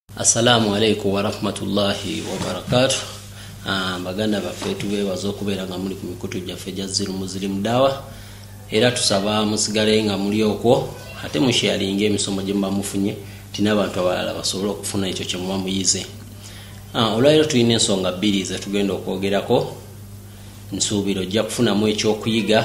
Assalamu alaikum wa rahmatullahi wa barakatuh. Baganda baffe tubeebaza okubeera nga muli ku mikutu gyaffe gya Zil Muslim Dawa, era tusaba musigale nga muli okwo ate musharinge emisomo gye muba mufunye tina abantu abalala basobole okufuna ekyo kye muba muyize. Olwaleero tulina ensonga bbiri ze tugenda okwogerako. Nsuubira ojja kufunamu ekyokuyiga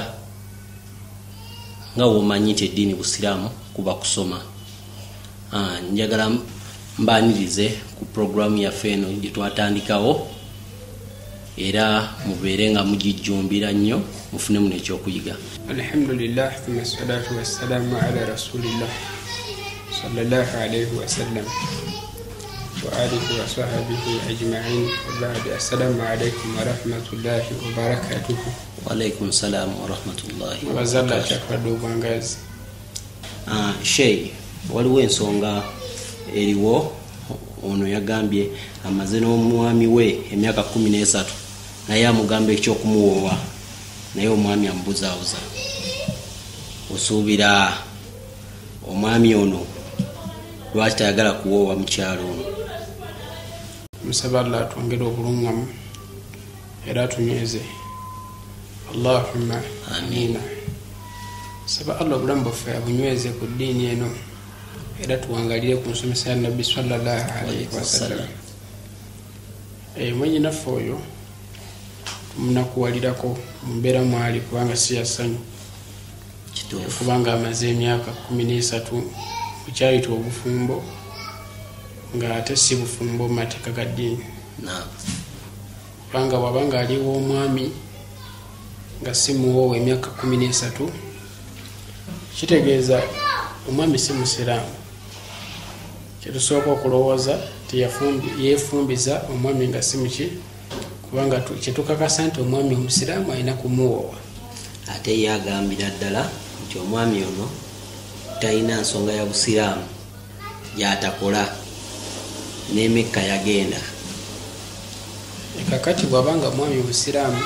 nga womanyi nti eddiini Busiraamu kuba kusoma. Njagala mbanirize ku programu yaffe eno gye twatandikawo, era mubeere nga mugijjumbira nnyo mufunemu n'ekyokuyiga. Alhamdulillah, thumma salatu wassalamu ala rasulillah sallallahu alayhi wa sallam wa alihi wa sahbihi ajma'in. Wa ba'd, assalamu alaykum wa rahmatullahi wa barakatuh. Wa alaykum salam wa rahmatullahi wa Wazalla barakatuh. chafadu bangazi. Shay, waliwo ensonga eriwo. Ono yagambye amaze n'omwami we emyaka 13 naye amugamba ekyokumuwoowa, naye omwami amubuzaabuza. Osuubira omwami ono lwaki tayagala kuwoowa mukyalo ono? Musaba Allah atwongere obulungamu era atunyweze. Allahumma amina. Saba Allah obulamu bwaffe abunyweze ku ddiini eno era tuwangalire ku nsomesa ya Nabbi sallallahu alayhi wa sallam. Mwenye naffe oyo tumunakuwalirako mumbeera mwali kubanga si yasanyu, kubanga amaze emyaka 13 mukyayita obufumbo nga ate si bufumbo mu mateeka ga ddiini. Kubanga wabanga aliwo omwami nga si muwoowa emyaka 13 kitegeeza omwami si musiraamu. Kyetusooka okulowooza yeefumbiza omwami nga si muki, kubanga kyetukakasa nti omwami omusiraamu alina kumuwoowa. Ate ye agambira ddala nti omwami ono talina nsonga ya busiraamu gy'atakola, n'emekka yagenda. Kakati bw'abanga omwami omusiraamu,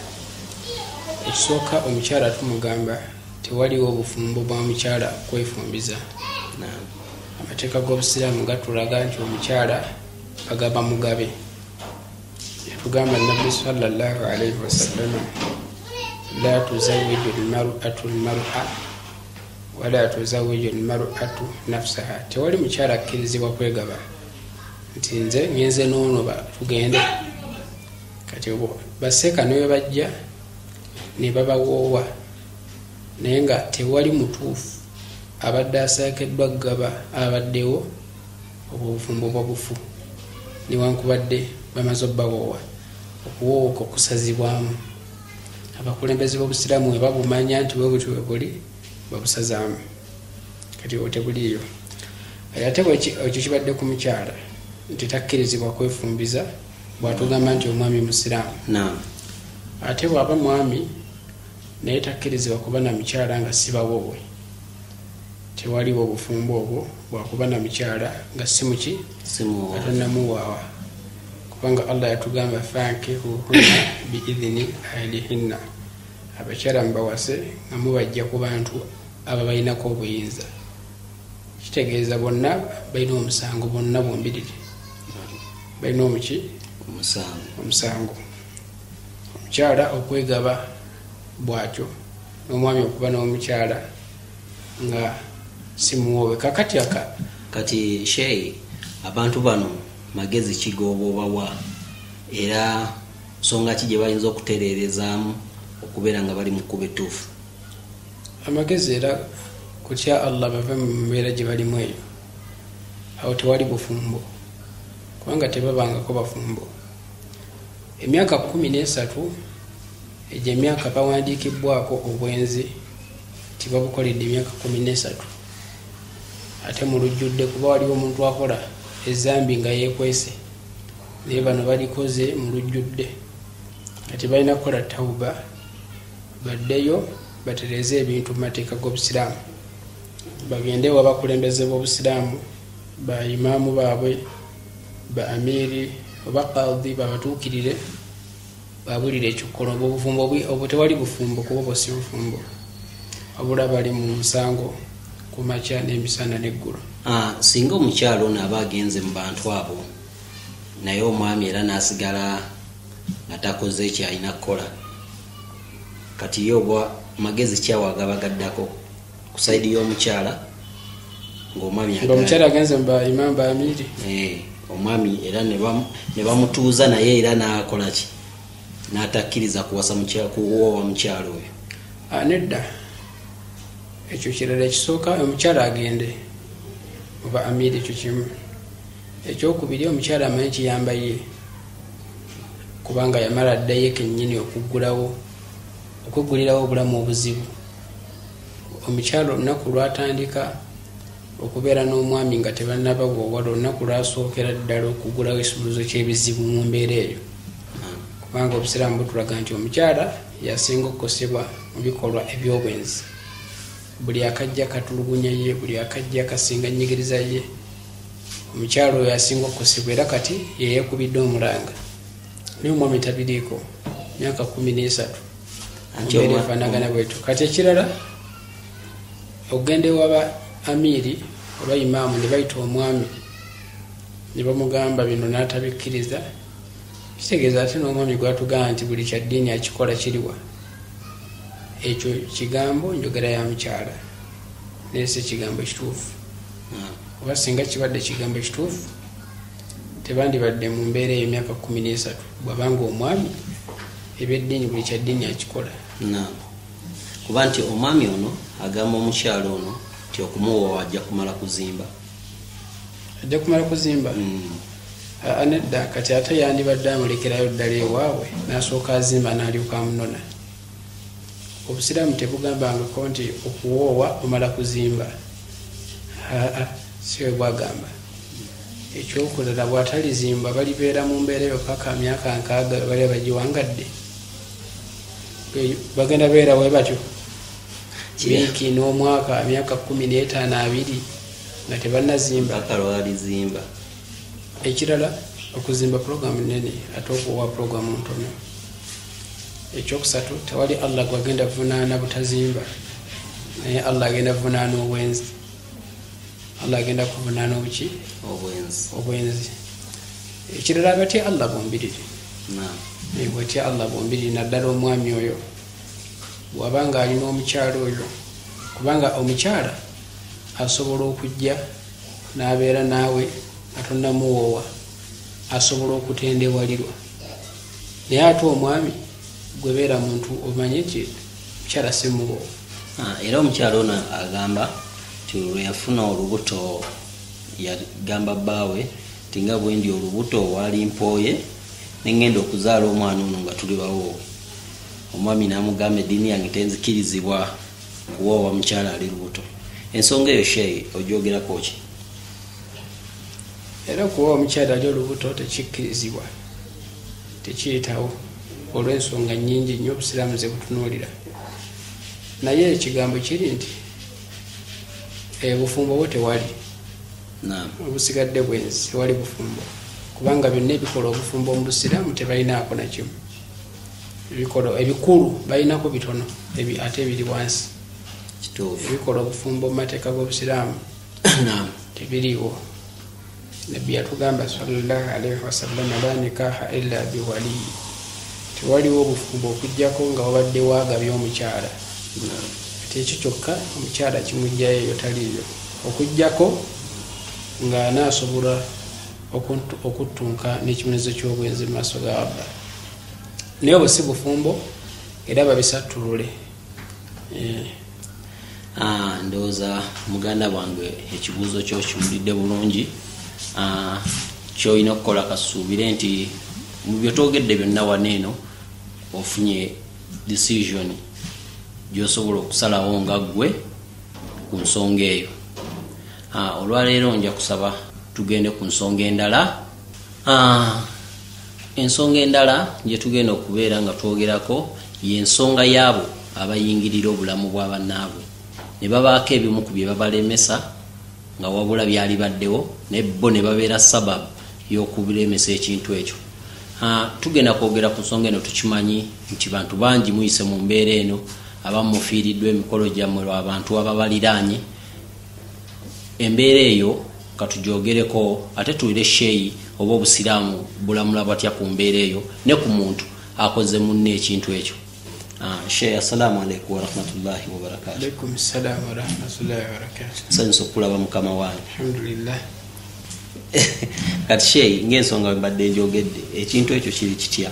ekisooka omukyala tumugamba tewaliwo obufumbo bwa mukyala kwefumbiza. Amateeka g'obusiraamu gatulaga nti omukyala bagaba mugabe. Yatugamba Nabbi sallallahu alayhi wa sallam, la tuzawwiju al-mar'atu al-mar'a wa la tuzawwiju al-mar'atu nafsaha. Tewali mukyala akkirizibwa kwegaba nti nze ngenze n'ono tugende. Kati baseeka ne bajja ne babawoowa naye nga tewali mutuufu abadde asaakeddwa kugaba abaddewo obufumbo bwabufu newankubadde bamaze obbawoowa. Okuwoowa okwo kusazibwamu. Abakulembeze b'obusiraamu we babumanya nti bwe butyo bwe buli babusazaamu. Kati otebuliiyo. Ate ekyo kibadde ku mukyala nti takkirizibwa kwefumbiza bw'atugamba nti omwami musiraamu. Ate bw'aba mwami naye takkirizibwa kuba na mukyala nga si bawoowe. Tewaliwo obufumbo obwo bwakuba na mukyala nga si muki, atannamuwaawa. Kubanga Allah yatugamba fankihuhunna biidhini ahlihinna, abakyala mubawase nga mubajja ku bantu aba balinako obuyinza. Kitegeeza bonna balina omusango, bonna bombiriri balina omuki, omusango. Omukyala okwegaba bwatyo, n'omwami okuba n'omukyala nga si muwoowe. Kati Sheikh, abantu bano magezi kigoobobawa era nsonga ki gye bayinza okutereerezaamu okubeera nga bali mu kkubo ettuufu? Amagezi era kutya Allah bava mu mbeera gye balimu eyo. Awo tewali bufumbo kubanga tebabangako bafumbo. Emyaka 13 egyo emyaka bawandiikibwako obwenzi tibabukoledde emyaka 13. Ate mu lujjudde kuba waliwo omuntu akola ezambi nga yeekwese, naye bano balikoze mu lujjudde. Kati balina kukola tawuba baddeyo batereze ebintu mu mateeka g'obusiraamu, bagende w'abakulembeze b'obusiraamu, ba imaamu baabwe, ba amiri oba qadhi babatuukirire babulire ekikolo. Obufumbo obwo tewali bufumbo kuba bwo si bufumbo, wabula bali mu musango ku makya n'emisana n'eggulu. singa omukyalo ono aba agenze mu bantu abo naye omwami era n'asigala nga takoze kyalina kukola, kati ye oba magezi kyawagaba gaddako ku saidi y'omukyala ng'omukyala agenze mu Imam Bamiri, omwami era ne bamutuuza naye era n'akola ki, n'atakkiriza kuwasa kuwoowa mukyalo oyo. Nedda, ekyo kirala ekisooka omukyala agende oba Amiri, ekyo kimu. Ekyokubiri omukyala amanyi kiyamba ye kubanga yamala addayo kennyini okweggulirawo obulamu obuzibu. Omukyala olunaku lwatandika okubeera n'omwami nga tebannaba wala, olunaku lwasookera ddala okugulawo ekisumuluzo ky'ebizibu mu mbeera eyo, kubanga obusiraamu butulaga nti omukyala yasinga okukosebwa mu bikolwa eby'obwenzi. Buli akajja katulugunya ye, buli akajja kasinga nnyigiriza ye, omukyala oyo asinga okukosebwa, era kati yeyekubidde omulanga. Naye omwami tabiriiko, myaka 13 embeera efaanagana bwetu. Kati ekirala okugenda ewaba Amiri oba Imaamu ne bayita omwami ne bamugamba bino n'atabikkiriza, kitegeeza ate n'omwami gwatugamba nti buli kyaddiini akikola kiriwa. Ekyo kigambo njogera ya mukyala naye si kigambo kituufu. Oba singa kibadde kigambo kituufu tebandibadde mu mbeera eyo emyaka 13 bwabanga omwami ebyeddiini buli kyaddiini akikola. Kuba nti omwami ono agamba omukyalo ono nti okumuwoowa ajja kumala kuzimba. Ajja kumala kuzimba? Nedda, kati ate yandibadde amulekerayo ddala ewaabwe n'asooka azimba n'alyoka amunona. Obusiraamu tebugambangako nti okuwoowa omala kuzimba. Si we bwagamba. Ekyokulala bw'atalizimba balibeera mu mbeera eyo paka myaka 6 bali bagiwangadde. Bagenda beera bwe batyo wiiki n'omwaka myaka 15-20 nga tebannazimba. Akalwalizimba. Ekirala okuzimba pulogulaamu nnene ate okuwa pulogulaamu ntono. Ekyokusatu tewali Allah gwagenda vunaana butazimba, naye Allah agenda vunaana obwenzi. Allah agenda kuvunaana obuki? Obwenzi. Ekirala batya Allah bombiriri. Batya Allah bombiriri, naddala omwami oyo bw'abanga alina omukyala oyo, kubanga omukyala asobola okujja n'abeera naawe atonnamuwoowa, asobola okutendewalirwa. Naye ate omwami gwebeera muntu omanye nti mukyala simuwoowa. Era omukyala ono agamba nti lwe yafuna olubuto yagamba bbaawe nti nga bwe ndi olubuto waali mpooye nengenda okuzaala omwana ono nga tuli bawoowe. Omwami n'amugamba eddiini yange tenzikirizibwa kuwoowa mukyala ali lubuto. Ensonga eyo sheyi ogyogerako ki? Era okuwoowa omukyala ali olubuto tekikkirizibwa, tekiyitawo olw'ensonga nnyingi nnyo obusiraamu ze butunuulira. Naye ekigambo kiri nti bufumbo bwo tewali, obusigadde bwenzi tewali bufumbo, kubanga byonna ebikola obufumbo mu busiraamu tebalinaako na kimu. Ebikola ebikulu balinako bitono ate ebiri wansi. Ebikola obufumbo mu mateeka g'obusiraamu tebiriiwo. Nabbi yatugamba sallallahu alaihi wasallam, la nikaha illa biwaliyi, tewaliwo obufumbo okujjako nga wabadde waagabya omukyala. Ate ekyo kyokka omukyala kimugjayo eyo taliiyo, okujjako nga anaasobola okuttunka n'ekibonerezo ky'obwenzi mu maaso ga Allah. Naye obwo si bufumbo era babisattulule. Ndowooza muganda wange ekibuuzo kyo kiwulidde bulungi. Kyolina okukola kasuubire nti mu byotwogedde byonna waneeno ofunye decision gy'osobola okusalawo nga ggwe ku nsonga eyo. Olwaleero nja kusaba tugende ku nsonga endala. Ensonga endala gye tugenda okubeera nga twogerako y'ensonga y'abo abayingirira obulamu bw'abannaabwe ne babaako ebimu ku bye babalemesa nga wabula byali baddewo ne bo ne babeera sababu y'okubilemesa ekintu ekyo. Tugenda kwogera ku nsonga eno. Tukimanyi nti bantu bangi muyise mu mbeera eno, abamu mufiiriddwa emikolo gyammwe lw'abantu ababaliraanye. embeera eyo katujoogereko ate tuwire sheeyi oba obusiraamu bulamula batya ku mbeera eyo ne ku muntu akoze munne ekintu ekyo. Sheikh, assalamu alaikum warahmatullahi wabarakatuh. Alaikum assalam warahmatullahi wabarakatuh. Nsanyusa okulaba mukama wange. Alhamdulillah. Kati Sheikh, ng'ensonga bwe mbadde njogedde ekintu ekyo kiri kitya?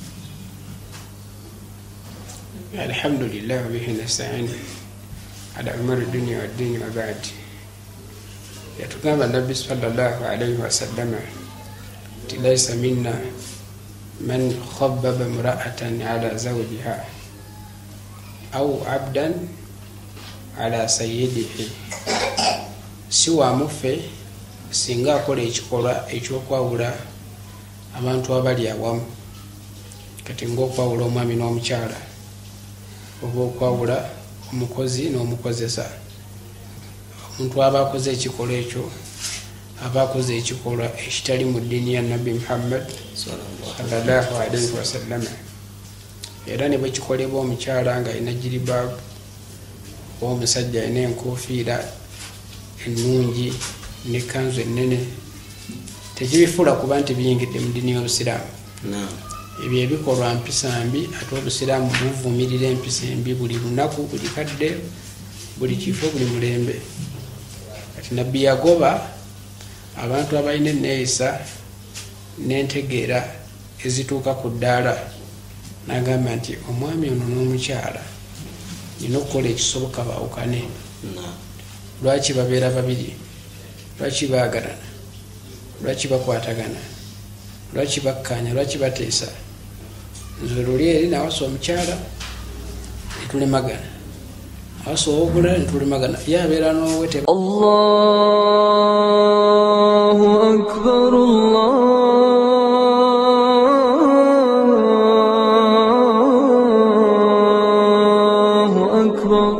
Alhamdulillah wa bihi nasta'in ala umuri dunya wa dini wa ba'd. Yatugamba Nabbi sallallahu alayhi wa sallam laysa minna man khabbaba imra'atan ala zawjiha au abdan ala sayyidihi. Si wa mufe singa akola ekikolwa ekyokwawula abantu abali awamu, kati ng'okwawula omwami n'omukyala oba okwawula omukozi n'omukozesa. Omuntu aba akoze ekikolwa ekyo aba akoze ekikolwa ekitali mu ddiini ya Nabbi Muhammad sallallahu alayhi wa sallam. Era ne bwe kikolebwa omukyala nga alina jilibaabu oba omusajja alina enkofiira ennungi n'ekkanzu ennene, tekibifuula kuba nti biyingidde mu ddiini y'Obusiraamu. Ebyo ebikolwa mpisa mbi, ate Obusiraamu buvumirira empisa embi buli lunaku, buli kadde, buli kifo, buli mulembe. Kati Nabbi yagoba abantu abalina enneeyisa n'entegeera ezituuka ku ddaala, n'agamba nti omwami ono n'omukyala nina okukola ekisoboka baawukane. Lwaki babeera babiri? Lwaki baagalana? Lwaki bakwatagana? Lwaki bakkaanya? Lwaki bateesa? Nze luli eri nawasa omukyala netulemagana, awasa ow'obulala netulemagana, ye abeera n'owe teba. Allahu akbar, Allahu akbar.